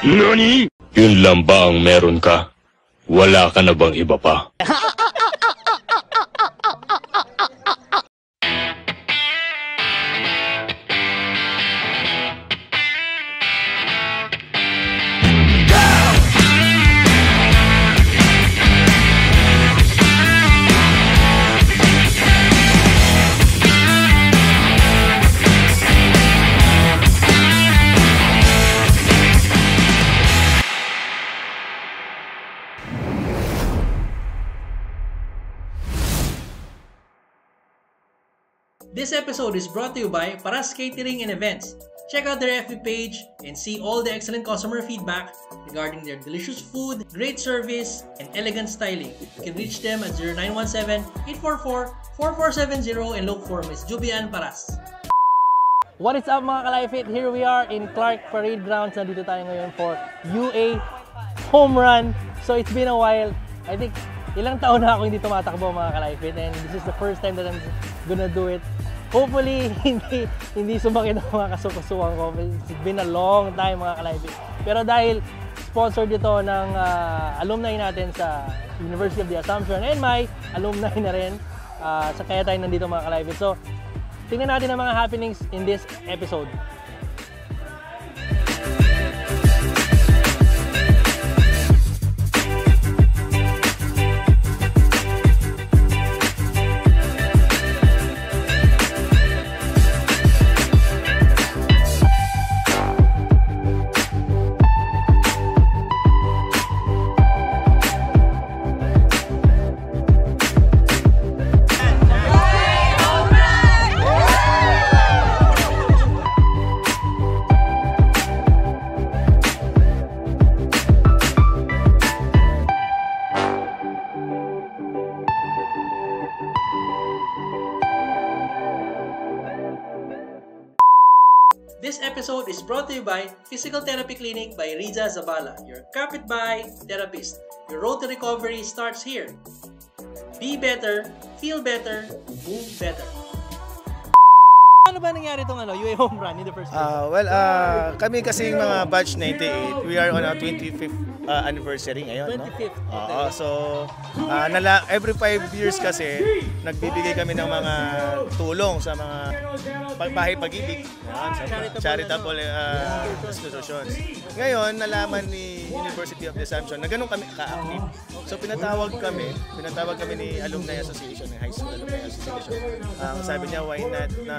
Nani? Yun lang ba ang meron ka? Wala ka na bang iba pa? This episode is brought to you by Paras Catering and Events. Check out their FB page and see all the excellent customer feedback regarding their delicious food, great service, and elegant styling. You can reach them at 0917-844-4470 and look for Miss Jubian Paras. What is up mga Kalifit? Here we are in Clark Parade Grounds. Nandito tayo ngayon for UA Home Run. So it's been a while. I think ilang taon na ako hindi tumatakbo mga Kalifit, and this is the first time that I'm gonna do it. Hopefully, hindi sumakit ang mga kasukusuan ko. It's been a long time mga Kalifit. Pero dahil sponsored dito ng alumni natin sa University of the Assumption and my alumni na rin, sa kaya tayo nandito mga Kalifit. So, tingnan natin ang mga happenings in this episode. This episode is brought to you by Physical Therapy Clinic by Riza Zabala, your carpet by therapist. Your road to recovery starts here. Be better, feel better, move better. Ano ba nangyari itong UA Home Run in the first place? Kami kasi mga batch 98, we are on our 25th anniversary ngayon. 25th. No? So, every 5 years kasi, nagbibigay kami ng mga tulong sa mga bahay pag-ibig, charitable institutions. Ngayon, nalaman ni University of the Assumption na ganun kami ka-active. So, pinatawag kami ni Alumni Association, High School Alumni Association. Sabi niya, why not na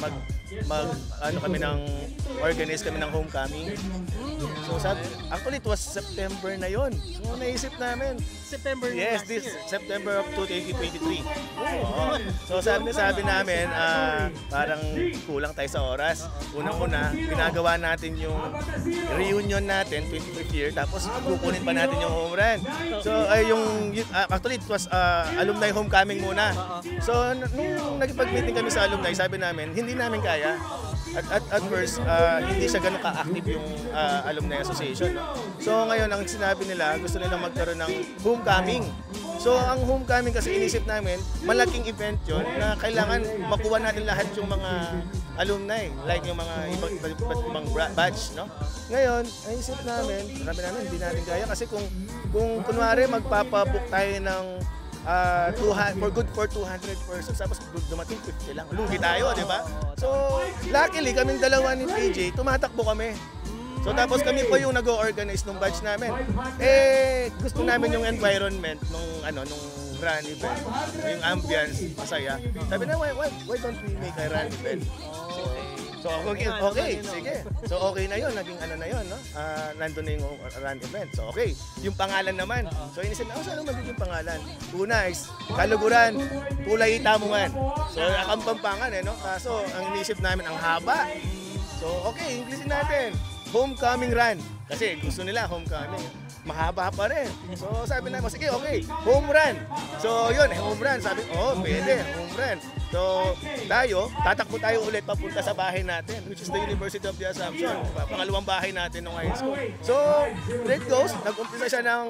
organize kami ng homecoming. So actually it was September na yon. So naisip namin September. Yes, this September of 2023. So sabi namin parang kulang tayo sa oras. Unang-una, ginagawa natin yung reunion natin 25th year, tapos kukunin pa natin yung home run. So actually it was alumni homecoming muna. So nung nagpag-meeting kami sa alumni, sabi namin hindi namin kaya. At first, hindi siya ganun ka-active yung Alumni Association. No? So ngayon, ang sinabi nila, gusto nilang magkaroon ng homecoming. So ang homecoming kasi inisip namin, malaking event yun na kailangan makuha natin lahat yung mga alumni, like yung mga ibang batch. No? Ngayon, naisip namin, hindi natin kaya kasi kung kunwari magpapabook tayo ng for 200 persons, tapos dumating 50 lang. Lugi tayo, di ba? So, luckily, kaming dalawa ni PJ, tumatakbo kami. So, tapos kami pa yung nag-organize nung batch namin. Gusto namin yung environment nung run event, yung ambience, masaya. Sabi na, why don't we make a run event? So, okay, sige. So, okay na yun, naging na yun, no? Nandun na yung run event. So, okay. Yung pangalan naman. So, inisip na, saan magiging pangalan? Una is, Kaluguran, Kulay Tamungan. So, Akampampangan, no? So, ang inisip namin, ang haba. So, okay, Englishin natin. Homecoming Run. Kasi gusto nila, homecoming. Mahaba pa rin. So, sabi namin, sige, okay, home run. So, yun, home run. Sabi, pwede, home run. So, tatakbo tayo ulit papunta sa bahay natin, which is the University of the Assumption. Pangalawang bahay natin ng high school. So, there it goes. Nag-umpisa siya ng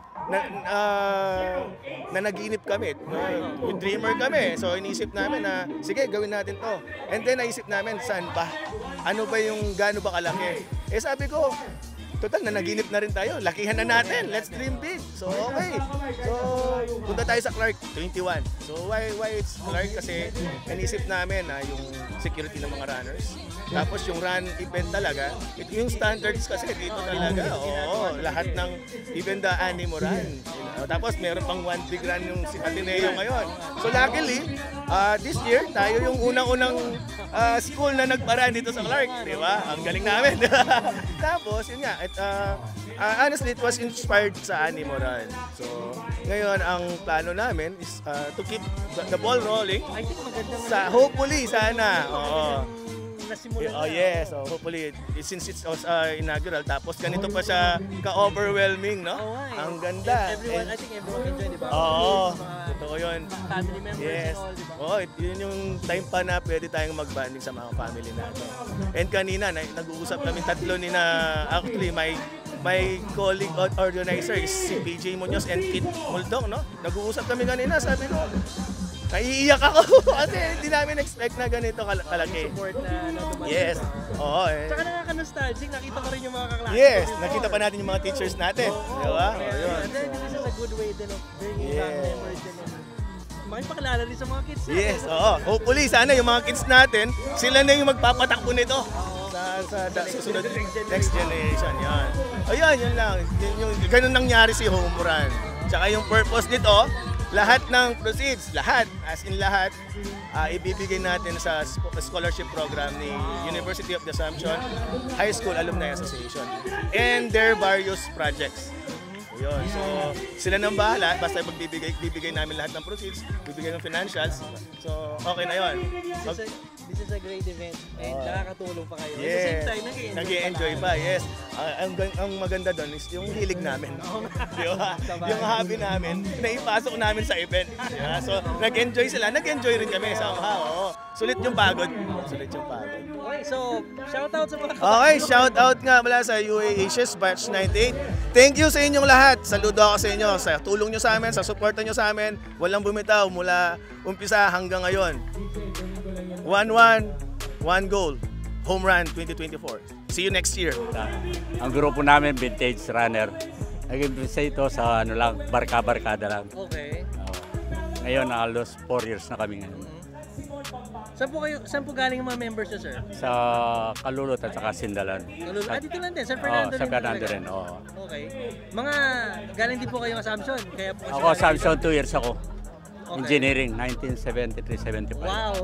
na nag-iinip kami. Dreamer kami. So, inisip namin na, sige, gawin natin to. And then, naisip namin, saan ba? Ano ba yung, gaano ba kalaki? Sabi ko, total na naginip na rin tayo. Lakihan na natin. Let's dream big. So, okay. So, punta tayo sa Clark 21. So, why it's Clark? Kasi nanisip namin na yung security ng mga runners. Tapos yung run event talaga, yung standards kasi dito talaga. Oo, lahat ng even the Animo Run. Tapos meron pang one big run yung si Ateneo ngayon. So luckily, this year, tayo yung unang-unang school na nagparaan dito sa Clark. Di ba? Ang galing namin. Tapos, yun nga, honestly, it was inspired sa Animo Run. So, ngayon, ang plano namin is to keep the ball rolling. I think maganda Sa, hopefully, sana. Oo. nasimulan Oh yes, so hopefully since it's inaugural tapos ganito pa siya ka-overwhelming, no? Oo nga eh. Ang ganda. Everyone, I think everyone enjoy, di ba? Oo, Mga totoo yun. family members Yes. and all, di ba? Oh, yun yung time pa na pwede tayong mag-bonding sa mga family natin. And kanina, nag-uusap kami tatlo ni na, actually, my colleague or organizer is si PJ Munoz and Kit Muldong, no? Nag-uusap kami kanina, sabi ko, naiiyak ako kasi hindi namin expect na ganito kalaki. Support na dumating. Yes. Oo eh. Tsaka nakaka-nostalgic, nakita ko rin yung mga kaklase. Yes, ko before. nakita pa natin yung mga teachers natin. Di ba? Kaya, Yun. and then this is a good way din of bringing back Yes. memories din. Makipakilala rin sa mga kids natin. Yes, oo. Hopefully, sana yung mga kids natin, sila na yung magpapatakbo nito. Sa susunod next generation. Yan. Ayun, yun lang. Ganun nangyari si Home Run. Tsaka yung purpose nito, lahat ng proceeds, lahat, as in lahat, ibibigay natin sa scholarship program ni University of the Assumption High School Alumni Association and their various projects. Yun. So, sila nang bahala, basta bibigay namin lahat ng proceeds, bibigay ng financials. So, okay na yun. This is a great event and nakakatulong pa kayo. At the Yes. same time, Nag-i-enjoy pa, yes. Ang maganda doon is yung hilig namin. Di ba? Yung hobby namin, naipasok namin sa event. Yeah? So, nag-enjoy sila. Nag-enjoy rin kami somehow. Oo. Sulit yung pagod. Sulit yung pagod. Okay, so shout out sa mga Okay, shout out nga mula sa UA Asia's Batch 98. Thank you sa inyong lahat. Saludo ako sa inyo. Sa tulong nyo sa amin, sa suporta nyo sa amin. Walang bumitaw mula umpisa hanggang ngayon. 1-1, 1 goal. Home Run 2024. See you next year. Ang grupo namin, vintage runner. Nag-imbisa ito sa ano lang, barka-barkada lang. Okay. Ngayon, halos 4 years na kami ngayon. Saan po galing yung mga members nyo, sir? Sa Kalulot at saka Sindalan. Dito lang din, San Fernando Sa Fernando talaga. rin, oo. Okay. Mga galing din po kayong Assumption, kaya po kasi Ako, Samson, 2 years ako. Okay. Engineering, 1973-75. Wow!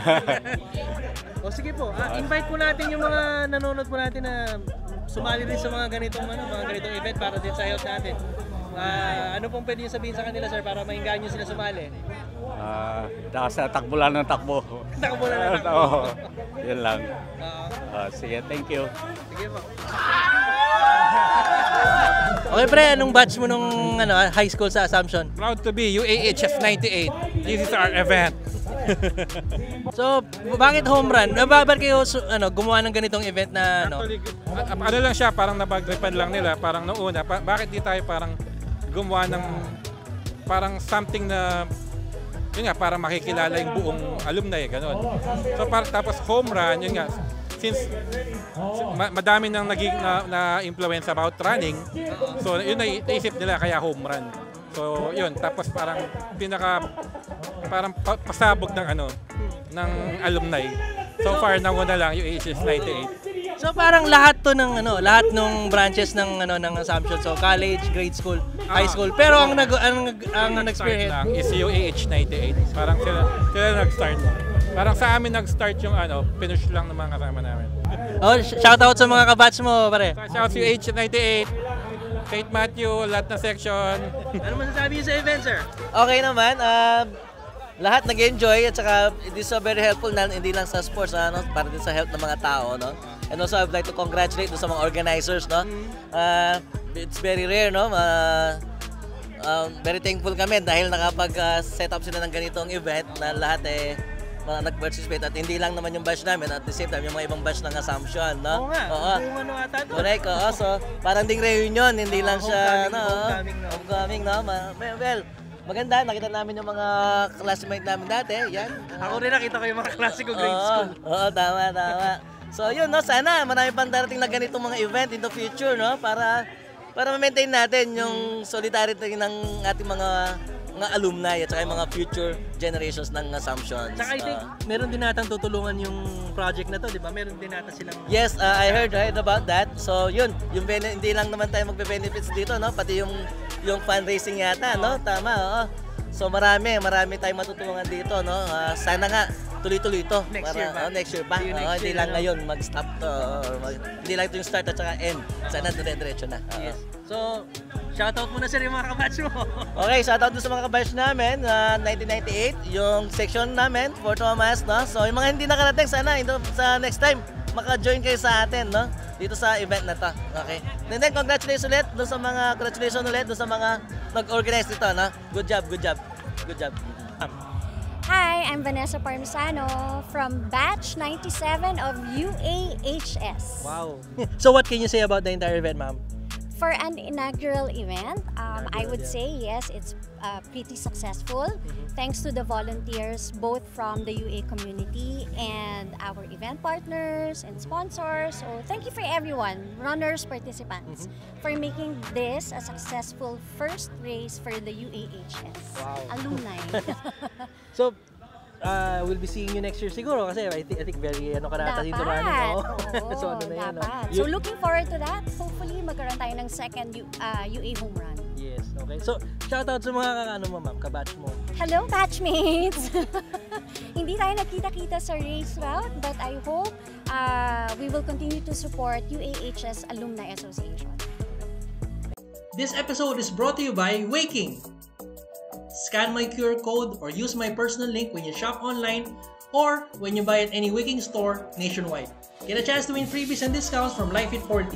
O sige po, invite po natin yung mga nanonood po natin na sumali rin sa mga ganitong event para din sa health natin. Ano pong pwede nyo sabihin sa kanila, sir, para mainggan nyo sila sumali? Sa takbo lang ng takbo. Takbo na lang. Oo, yun lang. Oo. Sige, thank you. Sige po. Okay pre, anong batch mo nung high school sa Assumption? Proud to be UAHF 98. This is our event. So, bakit home run? Bakit kayo gumawa ng ganitong event na Actually, ano lang siya, parang napag-tripan lang nila, parang noong una, bakit di tayo parang gumawa ng parang something na yun nga, parang makikilala yung buong alumni, gano'n. So, tapos home run, yun nga, since madami nang naging na-influence about running, so yun naisip nila kaya home run. So yun, tapos parang parang pasabog ng ng alumni. So far nanguna lang yung AHS 98. So parang lahat to ng lahat ng branches ng ng Assumption, so college, grade school, high school. Pero ang nag-experience lang is yung AH 98. Parang sila nag-start. Parang sa amin nag-start yung pinush lang ng mga kasama namin. Oh, shout out sa mga kabatch mo, pare. Shout out si AH 98, St. Matthew, lahat na section. Ano masasabi niyo sa event, sir? Okay naman, lahat nag-enjoy at saka it is very helpful na hindi lang sa sports, para din sa health ng mga tao, no? And also I'd like to congratulate sa mga organizers, no? It's very rare, no? Very thankful kami dahil nakapag-set up sila ng ganitong event na lahat mga nag-participate at hindi lang naman yung batch namin, at the same time yung mga ibang batch ng Assumption, no? Oo nga. Oo. Ata to. Correct, oo. So, parang ding reunion, hindi lang siya, homecoming, no? homecoming, no? Well, maganda, nakita namin yung mga classmate namin dati, yan. Ako rin nakita ko yung mga klase ko grade school. Oo, tama. So yun, no, sana marami pang darating na ganitong mga event in the future, no, para ma-maintain natin yung solidarity ng ating mga alumni at saka yung mga future generations ng Assumption. Saka I think meron din natang tutulungan yung project na to, di ba? Meron din nata silang... Yes, I heard about that. So yun, hindi lang naman tayo magbe-benefits dito, no? Pati yung fundraising yata, no? Tama, oo. So marami tayong matutulungan dito, no? Sana nga tuloy-tuloy ito. Next year pa. Hindi lang ngayon mag-stop to. Hindi lang ito yung start at saka end. Sana dire-diretso na. Yes. So, shoutout muna sa mga kabatch mo. Okay, shoutout dun sa mga kabatch namin, 1998, yung section namin, Fort Thomas, no? So, yung mga hindi nakarating, sana sa next time, maka-join kayo sa atin, no? Dito sa event na to. Okay. And then, congratulations ulit dun sa mga nag-organize dito, no? Good job. Hi, I'm Vanessa Parmesano from Batch 97 of UAHS. Wow. So, what can you say about the entire event, ma'am? For an inaugural event, I would say yes, it's pretty successful. Thanks to the volunteers, both from the UA community and our event partners and sponsors. So thank you for everyone, runners, participants, for making this a successful first race for the UAHS alumni. So, we'll be seeing you next year siguro kasi I think very karata dito running. So, So looking forward to that. Hopefully magkaroon tayo ng second UA home run. Yes, okay. So, shout out sa mga ma'am, kabatch mo. Hello batchmates. Hindi tayo nakita-kita sa race route, but I hope we will continue to support UAHS Alumni Association. This episode is brought to you by Waking. Scan my QR code or use my personal link when you shop online or when you buy at any Waking store nationwide. Get a chance to win freebies and discounts from LifeFit 40.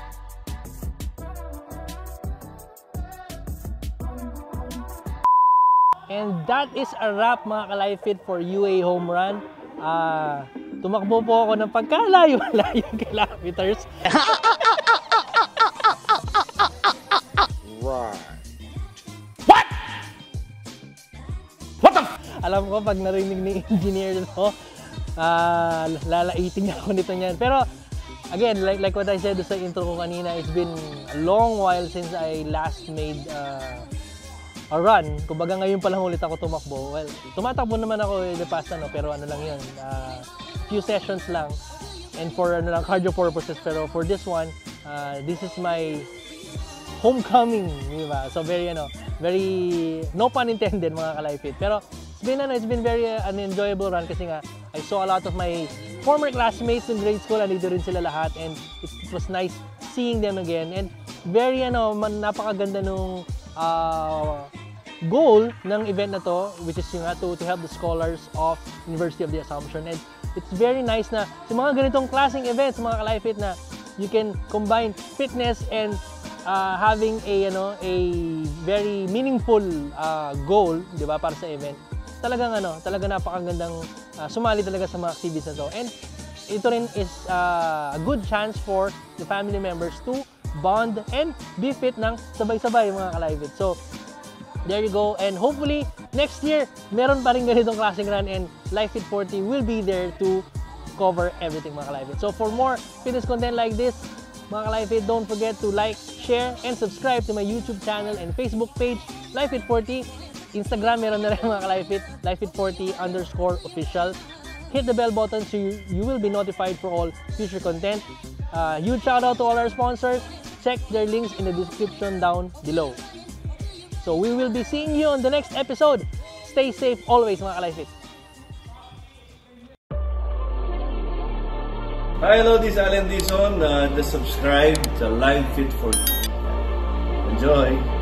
And that is a wrap mga ka-LifeFit for UA Home Run. Tumakbo po ako ng pagkalayo-layo kilometers. Alam ko pag narinig ni engineer ito, lalaiting ako nito niyan. Pero again, like what I said sa intro ko kanina, it's been a long while since I last made a run. Kumbaga ngayon pa lang ulit ako tumakbo. Well, tumatakbo naman ako in the past pero ano lang yun, few sessions lang and for cardio purposes. Pero for this one, this is my homecoming, di ba? So very no pun intended mga ka-LifeFit. Pero it's been very an enjoyable run kasi nga I saw a lot of my former classmates in grade school, andito rin sila lahat and it was nice seeing them again and very napakaganda nung goal ng event na to, which is to help the scholars of University of the Assumption. And it's very nice na sa mga ganitong klaseng events mga ka-LifeFit na you can combine fitness and having a very meaningful goal, 'di ba, para sa event. Talagang napakagandang sumali talaga sa mga activities na to. And ito rin is a good chance for the family members to bond and be fit ng sabay-sabay mga ka-LifeFit. So there you go, and hopefully next year meron pa rin ganitong klaseng run and LifeFit 40 will be there to cover everything mga ka-LifeFit. So for more fitness content like this, mga ka-LifeFit, don't forget to like, share, and subscribe to my YouTube channel and Facebook page, LifeFit 40. Instagram, meron na rin mga ka-LifeFit, LifeFit40_official. Hit the bell button so you will be notified for all future content. Huge shout out to all our sponsors. Check their links in the description down below. So we will be seeing you on the next episode. Stay safe always mga ka-LifeFit. Hi, hello, this is Alan Dizon. Just subscribe to LifeFit 40. Enjoy!